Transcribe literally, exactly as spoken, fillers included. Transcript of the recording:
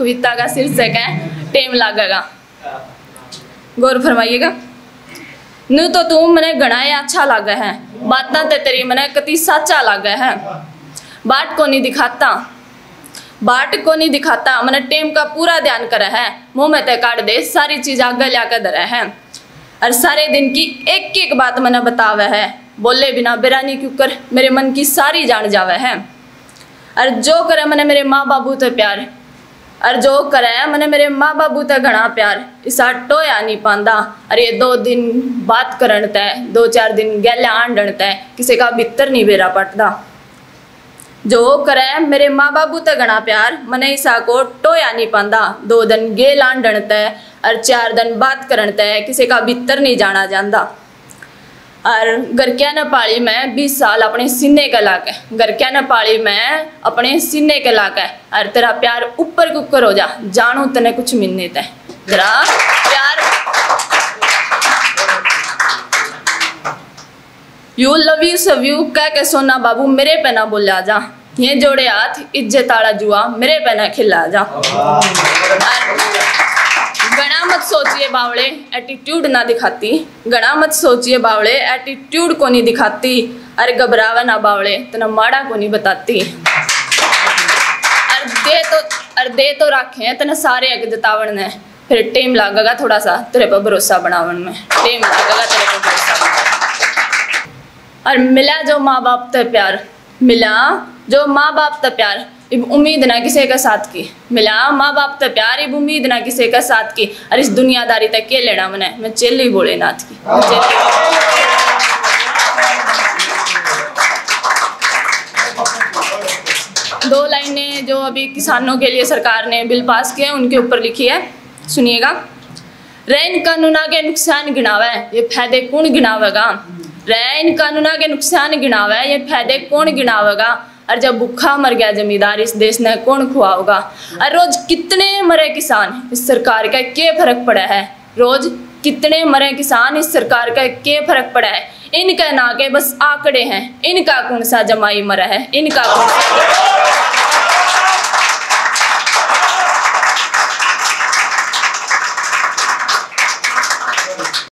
कविता का शीर्षक है टेम लागेगा। गौर फरमाइएगा। नू तो तू मने गणाए अच्छा लागे है, बातें ते तेरी मने कति साचा लागे है। बाट को नहीं दिखाता, बाट को नहीं दिखाता, मने टेम का पूरा ध्यान करे है। मुंह में ते काट दे, सारी चीज आगे लाके धरे है। और सारे दिन की एक एक बात मने बतावे है, बोले बिना बेरानी क्यों कर, मेरे मन की सारी जान जावे है। और जो करे मने मेरे माँ बाबू ते प्यार, और जो करे मने मेरे माँ बाबू ते घना प्यार, इसा टोया नहीं पांदा। और ये दो दिन बात करन तय, दो चार दिन गैला आंडन तय, किसी का भीतर नहीं बेरा पटदा। जो करे मेरे माँ बाबू ते घना प्यार, मने इसा को टोया नहीं पांदा। दो दिन गेल आंडन तय और चार दिन बात करन तय, किसी का भीतर नहीं जाना जांदा। और घर क्या न पाली में बीस साल अपने सीने के लाके, घर क्या न पाली में अपने सीने के लाके। और तेरा प्यार ऊपर कुकर हो जा, जानू तने कुछ मिलने ते तेरा प्यार। यू लव यू सब यू कह के सोना बाबू मेरे पे ना बोला जा, ये जोड़े हाथ इज्जत आला जुआ मेरे पे ना खिला जा। गणा मत सोचिए बावड़े एटीट्यूड ना दिखाती, गणा मत सोचिए बावड़े एटीट्यूड को नहीं दिखाती। अरे घबरावे ना बावड़े तना माड़ा को नहीं बताती। और दे तो और दे तो रखे तना सारे अग जतावन ने, फिर टेम लागेगा थोड़ा सा तेरे पर भरोसा बनावन में, टेम लागेगा तेरे पर भरोसा। और मिला जो माँ बाप ते प्यार, मिला जो माँ बाप ते प्यार, इब उम्मीद ना किसी के साथ की। मिला माँ बाप ते प्यार, इब उम्मीद ना किसी के साथ की। और इस दुनियादारी तक के लेना मने, मैं चेली भोलेनाथ की। दो लाइनें जो अभी किसानों के लिए सरकार ने बिल पास किया उनके ऊपर लिखी है, सुनिएगा। रैन कानूना के नुकसान गिनावे, ये फायदे कौन गिनावेगा। रैन कानूना के नुकसान गिनावे, ये फायदे कौन गिनावेगा। और जब भूखा मर गया जमींदार इस देश ने कौन खुआओगा। और रोज कितने मरे किसान, इस सरकार का क्या फर्क पड़ा है। रोज कितने मरे किसान, इस सरकार का क्या फर्क पड़ा है। इनका ना के बस आंकड़े हैं, इनका कौन सा जमाई मरा है, इनका कौन सा